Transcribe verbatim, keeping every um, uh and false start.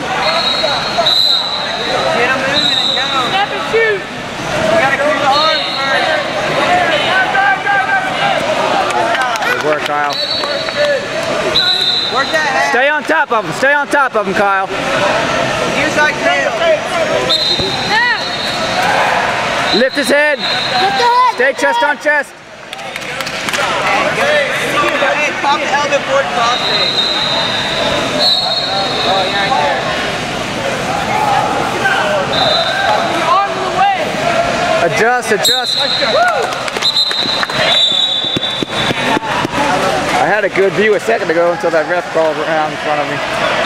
Get him moving and go. Snap and shoot. You gotta clear the arms first. Good work, Kyle. Work that half. Stay on top of him. Stay on top of him, Kyle. Use like tail. Lift his head. Lift the head. Stay chest on chest. Hey, pop the elbow forward crossface. Oh, you're right there. Your arms in the way. Adjust, adjust. I had a good view a second ago until that ref crawled around in front of me.